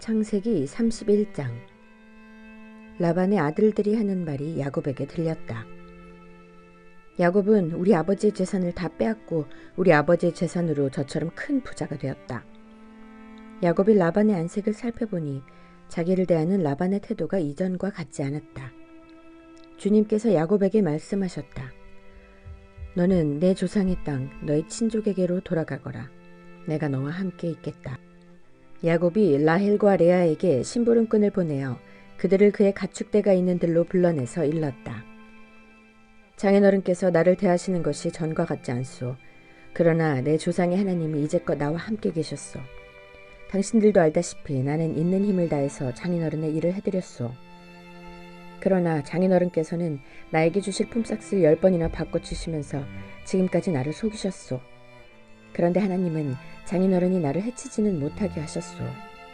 창세기 31장. 라반의 아들들이 하는 말이 야곱에게 들렸다. 야곱은 우리 아버지의 재산을 다 빼앗고 우리 아버지의 재산으로 저처럼 큰 부자가 되었다. 야곱이 라반의 안색을 살펴보니 자기를 대하는 라반의 태도가 이전과 같지 않았다. 주님께서 야곱에게 말씀하셨다. 너는 내 조상의 땅 너희 친족에게로 돌아가거라. 내가 너와 함께 있겠다. 야곱이 라헬과 레아에게 심부름꾼을 보내어 그들을 그의 가축대가 있는 들로 불러내서 일렀다. 장인어른께서 나를 대하시는 것이 전과 같지 않소. 그러나 내 조상의 하나님이 이제껏 나와 함께 계셨소. 당신들도 알다시피 나는 있는 힘을 다해서 장인어른의 일을 해드렸소. 그러나 장인어른께서는 나에게 주실 품삯을 10번이나 바꿔주시면서 지금까지 나를 속이셨소. 그런데 하나님은 장인어른이 나를 해치지는 못하게 하셨소.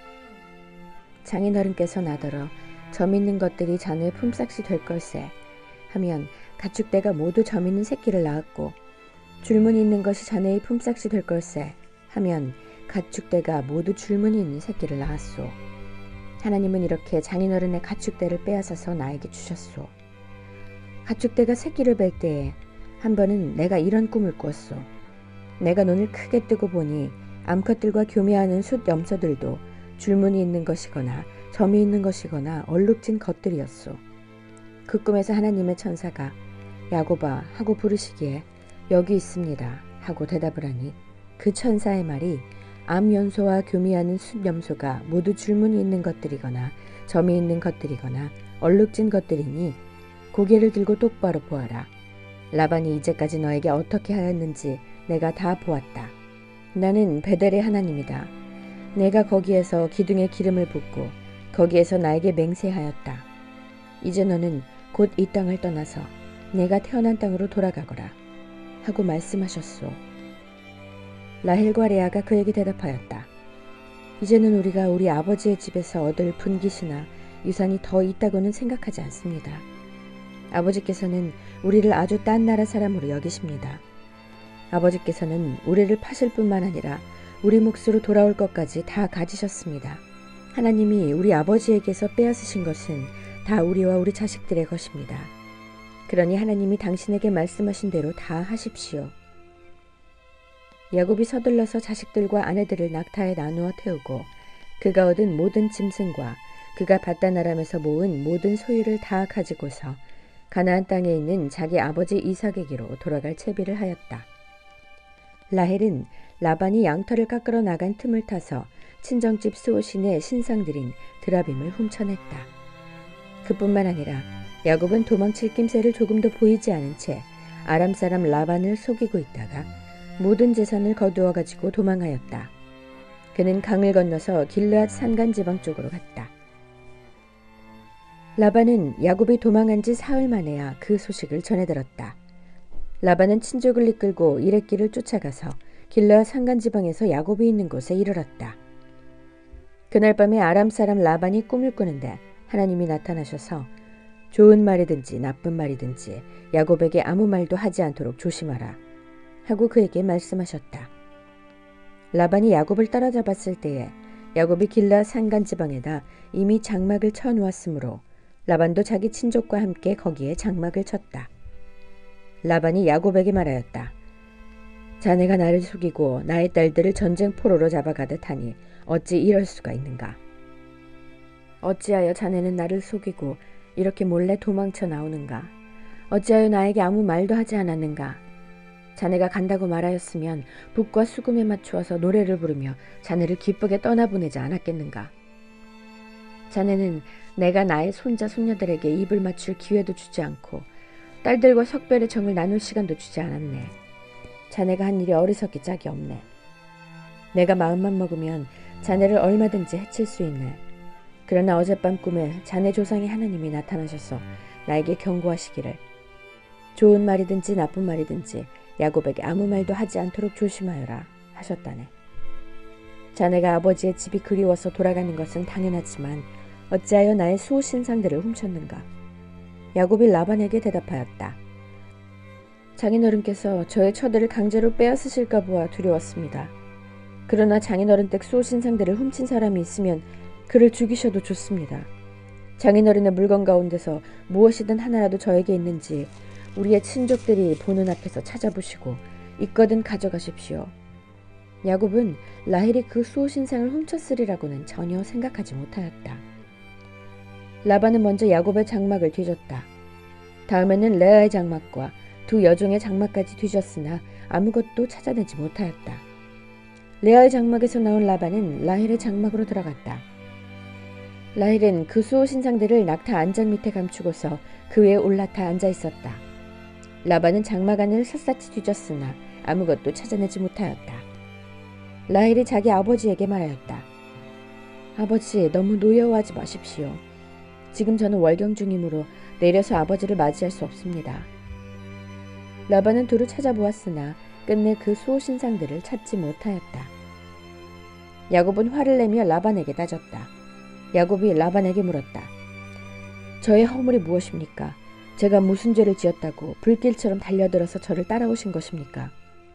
장인어른께서 나더러 점 있는 것들이 자네의 품삯이 될 걸세 하면 가축대가 모두 점 있는 새끼를 낳았고, 줄무늬 있는 것이 자네의 품삯이 될 걸세 하면 가축대가 모두 줄무늬 있는 새끼를 낳았소. 하나님은 이렇게 장인어른의 가축대를 빼앗아서 나에게 주셨소. 가축대가 새끼를 뵐 때에 한 번은 내가 이런 꿈을 꿨소. 내가 눈을 크게 뜨고 보니 암컷들과 교미하는 숫 염소들도 줄무늬 있는 것이거나 점이 있는 것이거나 얼룩진 것들이었소. 그 꿈에서 하나님의 천사가 야곱아 하고 부르시기에 여기 있습니다 하고 대답을 하니, 그 천사의 말이 암연소와 교미하는 숫 염소가 모두 줄무늬 있는 것들이거나 점이 있는 것들이거나 얼룩진 것들이니 고개를 들고 똑바로 보아라. 라반이 이제까지 너에게 어떻게 하였는지 내가 다 보았다. 나는 베델의 하나님이다. 내가 거기에서 기둥에 기름을 붓고 거기에서 나에게 맹세하였다. 이제 너는 곧 이 땅을 떠나서 내가 태어난 땅으로 돌아가거라 하고 말씀하셨소. 라헬과 레아가 그에게 대답하였다. 이제는 우리가 우리 아버지의 집에서 얻을 분깃이나 유산이 더 있다고는 생각하지 않습니다. 아버지께서는 우리를 아주 딴 나라 사람으로 여기십니다. 아버지께서는 우리를 파실 뿐만 아니라 우리 몫으로 돌아올 것까지 다 가지셨습니다. 하나님이 우리 아버지에게서 빼앗으신 것은 다 우리와 우리 자식들의 것입니다. 그러니 하나님이 당신에게 말씀하신 대로 다 하십시오. 야곱이 서둘러서 자식들과 아내들을 낙타에 나누어 태우고 그가 얻은 모든 짐승과 그가 밧단 아람에서 모은 모든 소유를 다 가지고서 가나안 땅에 있는 자기 아버지 이삭에게로 돌아갈 채비를 하였다. 라헬은 라반이 양털을 깎으러 나간 틈을 타서 친정집 스오신의 신상들인 드라빔을 훔쳐냈다. 그뿐만 아니라 야곱은 도망칠 낌새를 조금도 보이지 않은 채 아람 사람 라반을 속이고 있다가 모든 재산을 거두어 가지고 도망하였다. 그는 강을 건너서 길르앗 산간 지방 쪽으로 갔다. 라반은 야곱이 도망한 지 사흘 만에야 그 소식을 전해들었다. 라반은 친족을 이끌고 이랫길을 쫓아가서 길르앗 산간 지방에서 야곱이 있는 곳에 이르렀다. 그날 밤에 아람 사람 라반이 꿈을 꾸는데 하나님이 나타나셔서 좋은 말이든지 나쁜 말이든지 야곱에게 아무 말도 하지 않도록 조심하라 하고 그에게 말씀하셨다. 라반이 야곱을 따라잡았을 때에 야곱이 길르앗 산간 지방에다 이미 장막을 쳐 놓았으므로 라반도 자기 친족과 함께 거기에 장막을 쳤다. 라반이 야곱에게 말하였다. 자네가 나를 속이고 나의 딸들을 전쟁 포로로 잡아가듯 하니 어찌 이럴 수가 있는가? 어찌하여 자네는 나를 속이고 이렇게 몰래 도망쳐 나오는가? 어찌하여 나에게 아무 말도 하지 않았는가? 자네가 간다고 말하였으면 북과 수금에 맞추어서 노래를 부르며 자네를 기쁘게 떠나보내지 않았겠는가? 자네는 내가 나의 손자 손녀들에게 입을 맞출 기회도 주지 않고 딸들과 석별의 정을 나눌 시간도 주지 않았네. 자네가 한 일이 어리석기 짝이 없네. 내가 마음만 먹으면 자네를 얼마든지 해칠 수 있네. 그러나 어젯밤 꿈에 자네 조상의 하나님이 나타나셔서 나에게 경고하시기를 좋은 말이든지 나쁜 말이든지 야곱에게 아무 말도 하지 않도록 조심하여라 하셨다네. 자네가 아버지의 집이 그리워서 돌아가는 것은 당연하지만 어찌하여 나의 수호신상들을 훔쳤는가? 야곱이 라반에게 대답하였다. 장인어른께서 저의 처들을 강제로 빼앗으실까 보아 두려웠습니다. 그러나 장인어른 댁 수호신상들을 훔친 사람이 있으면 그를 죽이셔도 좋습니다. 장인어른의 물건 가운데서 무엇이든 하나라도 저에게 있는지 우리의 친족들이 보는 앞에서 찾아보시고 있거든 가져가십시오. 야곱은 라헬이 그 수호신상을 훔쳤으리라고는 전혀 생각하지 못하였다. 라반은 먼저 야곱의 장막을 뒤졌다. 다음에는 레아의 장막과 두 여종의 장막까지 뒤졌으나 아무것도 찾아내지 못하였다. 레아의 장막에서 나온 라반은 라헬의 장막으로 들어갔다. 라헬은 그 수호신상들을 낙타 안장 밑에 감추고서 그 위에 올라타 앉아 있었다. 라반은 장막 안을 샅샅이 뒤졌으나 아무것도 찾아내지 못하였다. 라헬이 자기 아버지에게 말하였다. 아버지, 너무 노여워하지 마십시오. 지금 저는 월경 중이므로 내려서 아버지를 맞이할 수 없습니다. 라반은 두루 찾아보았으나 끝내 그 수호신상들을 찾지 못하였다. 야곱은 화를 내며 라반에게 따졌다. 야곱이 라반에게 물었다. 저의 허물이 무엇입니까? 제가 무슨 죄를 지었다고 불길처럼 달려들어서 저를 따라오신 것입니까?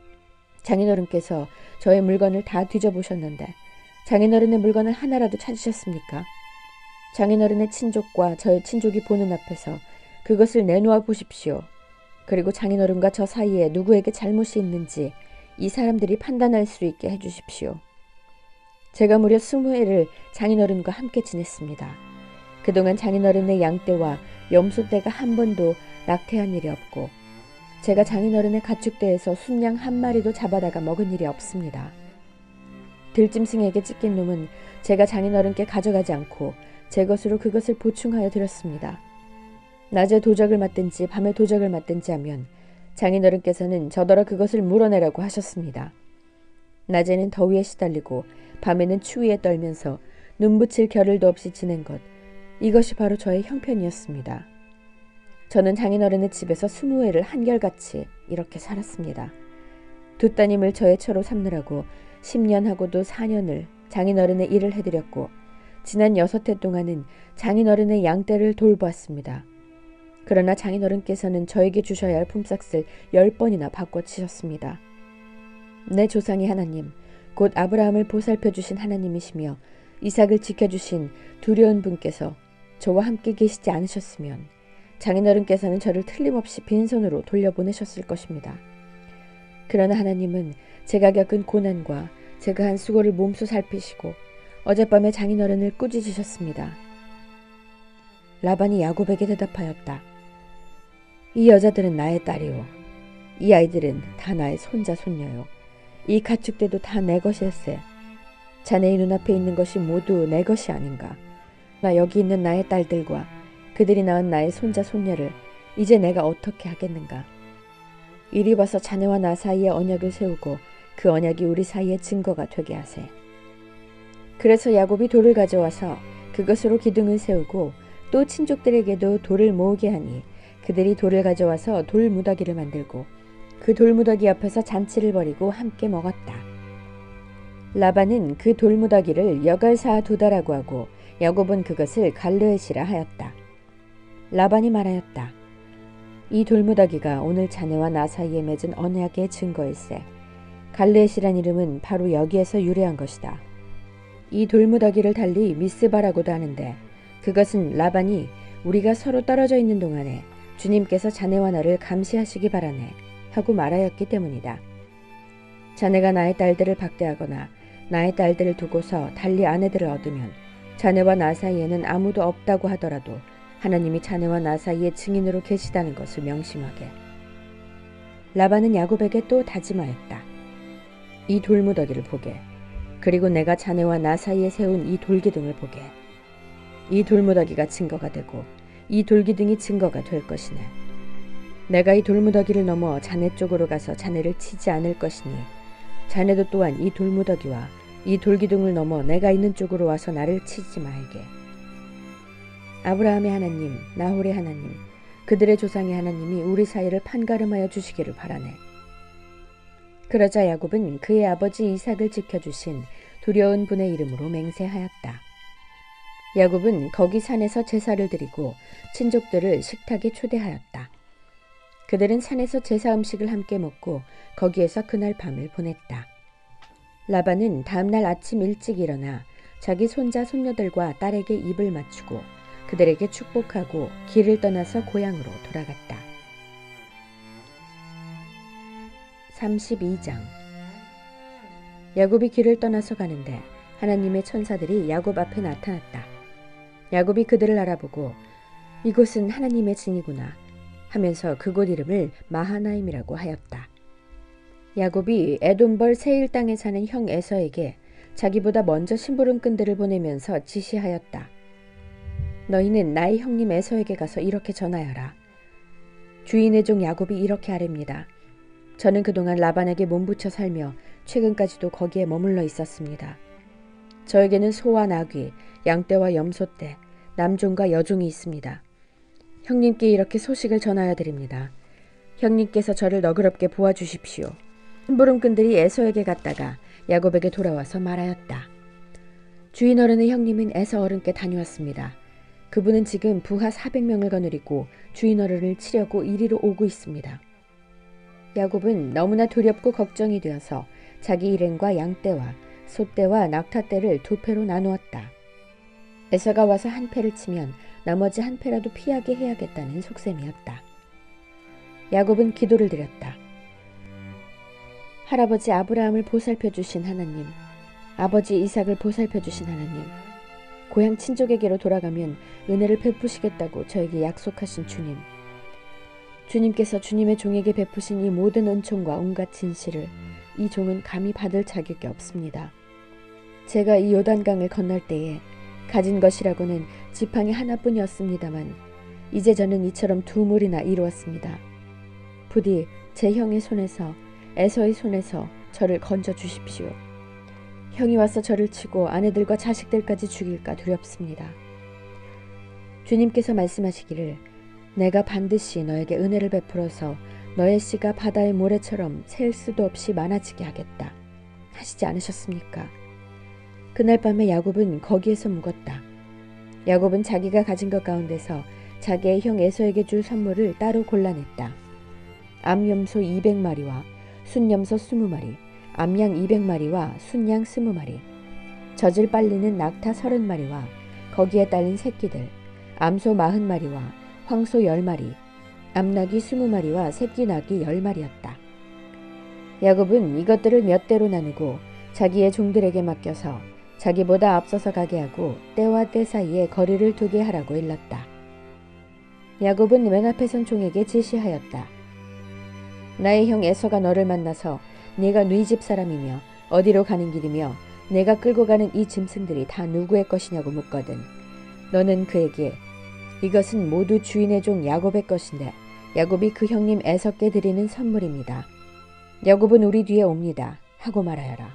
장인어른께서 저의 물건을 다 뒤져보셨는데 장인어른의 물건을 하나라도 찾으셨습니까? 장인어른의 친족과 저의 친족이 보는 앞에서 그것을 내놓아 보십시오. 그리고 장인어른과 저 사이에 누구에게 잘못이 있는지 이 사람들이 판단할 수 있게 해주십시오. 제가 무려 20해를 장인어른과 함께 지냈습니다. 그동안 장인어른의 양떼와 염소떼가 한 번도 낙태한 일이 없고 제가 장인어른의 가축대에서 순양 한 마리도 잡아다가 먹은 일이 없습니다. 들짐승에게 찢긴 놈은 제가 장인어른께 가져가지 않고 제 것으로 그것을 보충하여 드렸습니다. 낮에 도적을 맞든지 밤에 도적을 맞든지 하면 장인어른께서는 저더러 그것을 물어내라고 하셨습니다. 낮에는 더위에 시달리고 밤에는 추위에 떨면서 눈붙일 겨를도 없이 지낸 것, 이것이 바로 저의 형편이었습니다. 저는 장인어른의 집에서 20해를 한결같이 이렇게 살았습니다. 두 따님을 저의 처로 삼느라고 10년하고도 4년을 장인어른의 일을 해드렸고 지난 6해 동안은 장인어른의 양떼를 돌보았습니다. 그러나 장인어른께서는 저에게 주셔야 할 품삯을 10번이나 바꿔치셨습니다. 내 조상의 하나님, 곧 아브라함을 보살펴 주신 하나님이시며 이삭을 지켜주신 두려운 분께서 저와 함께 계시지 않으셨으면 장인어른께서는 저를 틀림없이 빈손으로 돌려보내셨을 것입니다. 그러나 하나님은 제가 겪은 고난과 제가 한 수고를 몸소 살피시고 어젯밤에 장인어른을 꾸짖으셨습니다. 라반이 야곱에게 대답하였다. 이 여자들은 나의 딸이요. 이 아이들은 다 나의 손자 손녀요. 이 가축대도 다 내 것일세. 자네의 눈앞에 있는 것이 모두 내 것이 아닌가. 나 여기 있는 나의 딸들과 그들이 낳은 나의 손자 손녀를 이제 내가 어떻게 하겠는가. 이리 와서 자네와 나 사이에 언약을 세우고 그 언약이 우리 사이의 증거가 되게 하세. 그래서 야곱이 돌을 가져와서 그것으로 기둥을 세우고 또 친족들에게도 돌을 모으게 하니 그들이 돌을 가져와서 돌무더기를 만들고 그 돌무더기 앞에서 잔치를 벌이고 함께 먹었다. 라반은 그 돌무더기를 여갈사 두다라고 하고 야곱은 그것을 갈르엣이라 하였다. 라반이 말하였다. 이 돌무더기가 오늘 자네와 나 사이에 맺은 언약의 증거일세. 갈르엣이란 이름은 바로 여기에서 유래한 것이다. 이 돌무더기를 달리 미스바라고도 하는데 그것은 라반이 우리가 서로 떨어져 있는 동안에 주님께서 자네와 나를 감시하시기 바라네 하고 말하였기 때문이다. 자네가 나의 딸들을 박대하거나 나의 딸들을 두고서 달리 아내들을 얻으면 자네와 나 사이에는 아무도 없다고 하더라도 하나님이 자네와 나 사이에 증인으로 계시다는 것을 명심하게. 라반은 야곱에게 또 다짐하였다. 이 돌무더기를 보게. 그리고 내가 자네와 나 사이에 세운 이 돌기둥을 보게. 이 돌무더기가 증거가 되고 이 돌기둥이 증거가 될 것이네. 내가 이 돌무더기를 넘어 자네 쪽으로 가서 자네를 치지 않을 것이니 자네도 또한 이 돌무더기와 이 돌기둥을 넘어 내가 있는 쪽으로 와서 나를 치지 말게. 아브라함의 하나님, 나홀의 하나님, 그들의 조상의 하나님이 우리 사이를 판가름하여 주시기를 바라네. 그러자 야곱은 그의 아버지 이삭을 지켜주신 두려운 분의 이름으로 맹세하였다. 야곱은 거기 산에서 제사를 드리고 친족들을 식탁에 초대하였다. 그들은 산에서 제사 음식을 함께 먹고 거기에서 그날 밤을 보냈다. 라반은 다음날 아침 일찍 일어나 자기 손자 손녀들과 딸에게 입을 맞추고 그들에게 축복하고 길을 떠나서 고향으로 돌아갔다. 32장. 야곱이 길을 떠나서 가는데 하나님의 천사들이 야곱 앞에 나타났다. 야곱이 그들을 알아보고 이곳은 하나님의 진이구나 하면서 그곳 이름을 마하나임이라고 하였다. 야곱이 에돔벌 세일 땅에 사는 형 에서에게 자기보다 먼저 심부름꾼들을 보내면서 지시하였다. 너희는 나의 형님 에서에게 가서 이렇게 전하여라. 주인의 종 야곱이 이렇게 아뢰입니다. 저는 그동안 라반에게 몸부쳐 살며 최근까지도 거기에 머물러 있었습니다. 저에게는 소와 나귀, 양떼와 염소떼, 남종과 여종이 있습니다. 형님께 이렇게 소식을 전하여 드립니다. 형님께서 저를 너그럽게 보아주십시오. 심부름꾼들이 에서에게 갔다가 야곱에게 돌아와서 말하였다. 주인 어른의 형님은 에서 어른께 다녀왔습니다. 그분은 지금 부하 400명을 거느리고 주인 어른을 치려고 이리로 오고 있습니다. 야곱은 너무나 두렵고 걱정이 되어서 자기 일행과 양떼와 소떼와 낙타떼를 2패로 나누었다. 에서가 와서 한 패를 치면 나머지 한 패라도 피하게 해야겠다는 속셈이었다. 야곱은 기도를 드렸다. 할아버지 아브라함을 보살펴 주신 하나님, 아버지 이삭을 보살펴 주신 하나님, 고향 친족에게로 돌아가면 은혜를 베푸시겠다고 저에게 약속하신 주님, 주님께서 주님의 종에게 베푸신 이 모든 은총과 온갖 진실을 이 종은 감히 받을 자격이 없습니다. 제가 이 요단강을 건널 때에 가진 것이라고는 지팡이 하나뿐이었습니다만 이제 저는 이처럼 2물이나 이루었습니다. 부디 제 형의 손에서 에서의 손에서 저를 건져 주십시오. 형이 와서 저를 치고 아내들과 자식들까지 죽일까 두렵습니다. 주님께서 말씀하시기를 내가 반드시 너에게 은혜를 베풀어서 너의 씨가 바다의 모래처럼 셀 수도 없이 많아지게 하겠다 하시지 않으셨습니까? 그날 밤에 야곱은 거기에서 묵었다. 야곱은 자기가 가진 것 가운데서 자기의 형 에서에게 줄 선물을 따로 골라냈다. 암염소 200마리와 순염소 20마리, 암양 200마리와 순양 20마리, 젖을 빨리는 낙타 30마리와 거기에 딸린 새끼들, 암소 40마리와 황소 10마리, 암나귀 20마리와 새끼 나귀 10마리였다. 야곱은 이것들을 몇 대로 나누고 자기의 종들에게 맡겨서 자기보다 앞서서 가게 하고 때와 때 사이에 거리를 두게 하라고 일렀다. 야곱은 맨 앞에 선 종에게 지시하였다. 나의 형 에서가 너를 만나서 네가 네 집 사람이며 어디로 가는 길이며 내가 끌고 가는 이 짐승들이 다 누구의 것이냐고 묻거든. 너는 그에게 이것은 모두 주인의 종 야곱의 것인데 야곱이 그 형님 에서께 드리는 선물입니다. 야곱은 우리 뒤에 옵니다. 하고 말하여라.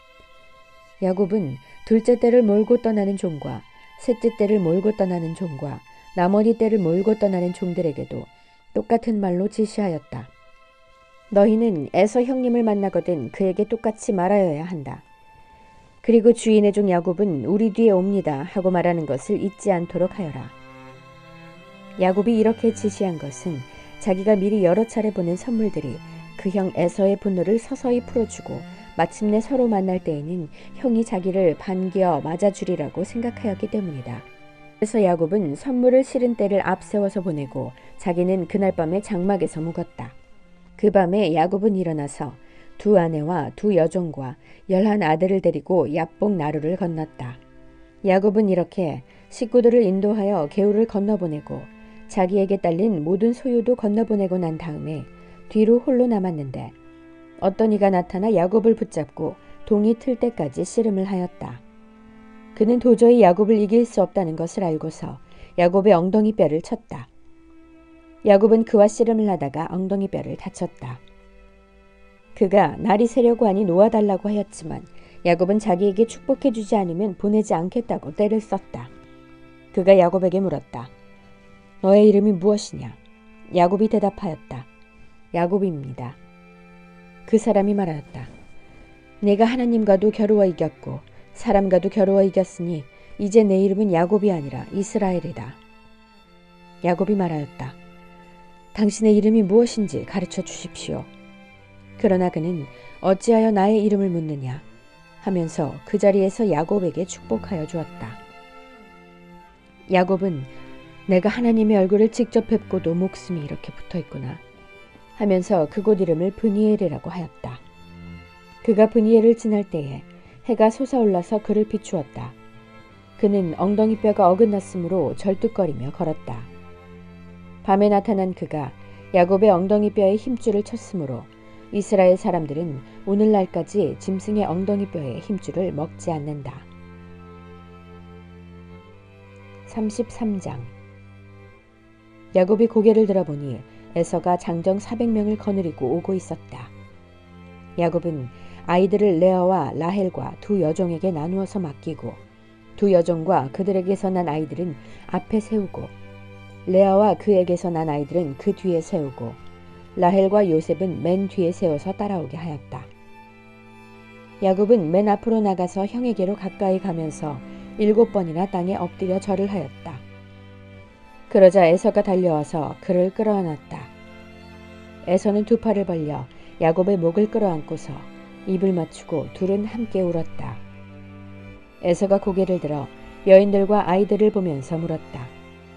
야곱은 둘째 떼를 몰고 떠나는 종과 셋째 떼를 몰고 떠나는 종과 나머지 떼를 몰고 떠나는 종들에게도 똑같은 말로 지시하였다. 너희는 에서 형님을 만나거든 그에게 똑같이 말하여야 한다. 그리고 주인의 종 야곱은 우리 뒤에 옵니다 하고 말하는 것을 잊지 않도록 하여라. 야곱이 이렇게 지시한 것은 자기가 미리 여러 차례 보낸 선물들이 그 형 에서의 분노를 서서히 풀어주고 마침내 서로 만날 때에는 형이 자기를 반겨 맞아주리라고 생각하였기 때문이다. 그래서 야곱은 선물을 실은 때를 앞세워서 보내고 자기는 그날 밤에 장막에서 묵었다. 그 밤에 야곱은 일어나서 2 아내와 2 여종과 11 아들을 데리고 야복 나루를 건넜다. 야곱은 이렇게 식구들을 인도하여 개울을 건너보내고 자기에게 딸린 모든 소유도 건너보내고 난 다음에 뒤로 홀로 남았는데 어떤 이가 나타나 야곱을 붙잡고 동이 틀 때까지 씨름을 하였다. 그는 도저히 야곱을 이길 수 없다는 것을 알고서 야곱의 엉덩이 뼈를 쳤다. 야곱은 그와 씨름을 하다가 엉덩이 뼈를 다쳤다. 그가 날이 새려고 하니 놓아달라고 하였지만 야곱은 자기에게 축복해주지 않으면 보내지 않겠다고 떼를 썼다. 그가 야곱에게 물었다. 너의 이름이 무엇이냐? 야곱이 대답하였다. 야곱입니다. 그 사람이 말하였다. 내가 하나님과도 겨루어 이겼고 사람과도 겨루어 이겼으니 이제 내 이름은 야곱이 아니라 이스라엘이다. 야곱이 말하였다. 당신의 이름이 무엇인지 가르쳐 주십시오. 그러나 그는 어찌하여 나의 이름을 묻느냐? 하면서 그 자리에서 야곱에게 축복하여 주었다. 야곱은 내가 하나님의 얼굴을 직접 뵙고도 목숨이 이렇게 붙어있구나 하면서 그곳 이름을 브니엘이라고 하였다. 그가 브니엘을 지날 때에 해가 솟아올라서 그를 비추었다. 그는 엉덩이뼈가 어긋났으므로 절뚝거리며 걸었다. 밤에 나타난 그가 야곱의 엉덩이뼈에 힘줄을 쳤으므로 이스라엘 사람들은 오늘날까지 짐승의 엉덩이뼈에 힘줄을 먹지 않는다. 33장. 야곱이 고개를 들어보니 에서가 장정 400명을 거느리고 오고 있었다. 야곱은 아이들을 레아와 라헬과 두 여종에게 나누어서 맡기고 두 여종과 그들에게서 난 아이들은 앞에 세우고 레아와 그에게서 난 아이들은 그 뒤에 세우고 라헬과 요셉은 맨 뒤에 세워서 따라오게 하였다. 야곱은 맨 앞으로 나가서 형에게로 가까이 가면서 7번이나 땅에 엎드려 절을 하였다. 그러자 에서가 달려와서 그를 끌어안았다. 에서는 두 팔을 벌려 야곱의 목을 끌어안고서 입을 맞추고 둘은 함께 울었다. 에서가 고개를 들어 여인들과 아이들을 보면서 물었다.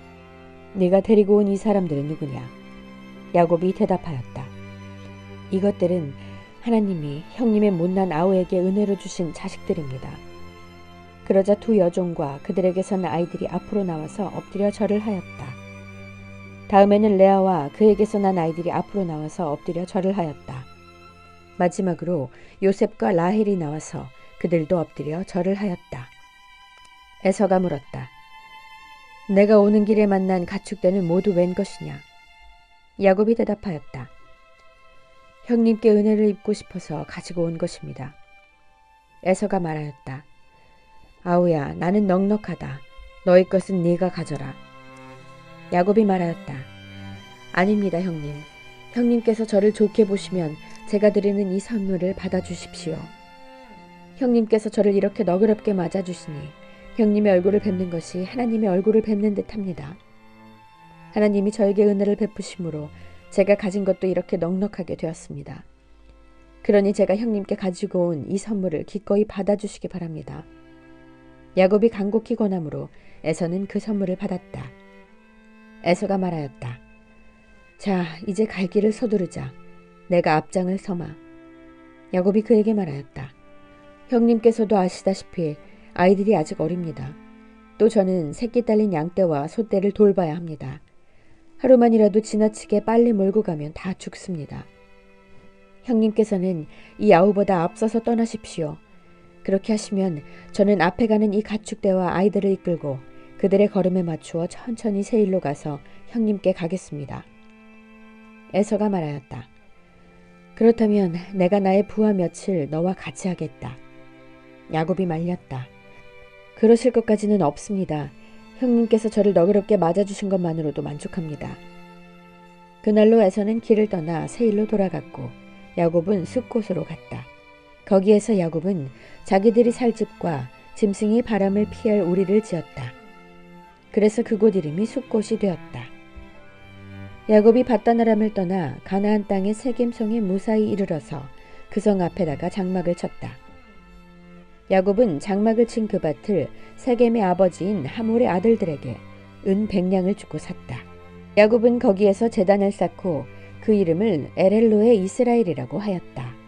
네가 데리고 온 이 사람들은 누구냐? 야곱이 대답하였다. 이것들은 하나님이 형님의 못난 아우에게 은혜로 주신 자식들입니다. 그러자 두 여종과 그들에게서 난 아이들이 앞으로 나와서 엎드려 절을 하였다. 다음에는 레아와 그에게서 난 아이들이 앞으로 나와서 엎드려 절을 하였다. 마지막으로 요셉과 라헬이 나와서 그들도 엎드려 절을 하였다. 에서가 물었다. 내가 오는 길에 만난 가축대는 모두 웬 것이냐? 야곱이 대답하였다. 형님께 은혜를 입고 싶어서 가지고 온 것입니다. 에서가 말하였다. 아우야, 나는 넉넉하다. 너희 것은 네가 가져라. 야곱이 말하였다. 아닙니다, 형님. 형님께서 저를 좋게 보시면 제가 드리는 이 선물을 받아주십시오. 형님께서 저를 이렇게 너그럽게 맞아주시니 형님의 얼굴을 뵙는 것이 하나님의 얼굴을 뵙는 듯합니다. 하나님이 저에게 은혜를 베푸심으로 제가 가진 것도 이렇게 넉넉하게 되었습니다. 그러니 제가 형님께 가지고 온 이 선물을 기꺼이 받아주시기 바랍니다. 야곱이 간곡히 권함으로 에서는 그 선물을 받았다. 에서가 말하였다. 자, 이제 갈 길을 서두르자. 내가 앞장을 서마. 야곱이 그에게 말하였다. 형님께서도 아시다시피 아이들이 아직 어립니다. 또 저는 새끼 딸린 양떼와 소떼를 돌봐야 합니다. 하루만이라도 지나치게 빨리 몰고 가면 다 죽습니다. 형님께서는 이 아우보다 앞서서 떠나십시오. 그렇게 하시면 저는 앞에 가는 이 가축대와 아이들을 이끌고 그들의 걸음에 맞추어 천천히 세일로 가서 형님께 가겠습니다. 에서가 말하였다. 그렇다면 내가 나의 부하 며칠 너와 같이 하겠다. 야곱이 말렸다. 그러실 것까지는 없습니다. 형님께서 저를 너그럽게 맞아주신 것만으로도 만족합니다. 그날로 에서는 길을 떠나 세일로 돌아갔고 야곱은 숲곳으로 갔다. 거기에서 야곱은 자기들이 살 집과 짐승이 바람을 피할 우리를 지었다. 그래서 그곳 이름이 숲곳이 되었다. 야곱이 밧다나람을 떠나 가나안 땅의 세겜성에 무사히 이르러서 그 성 앞에다가 장막을 쳤다. 야곱은 장막을 친 그 밭을 세겜의 아버지인 하몰의 아들들에게 은 100냥을 주고 샀다. 야곱은 거기에서 제단을 쌓고 그 이름을 에렐로의 이스라엘이라고 하였다.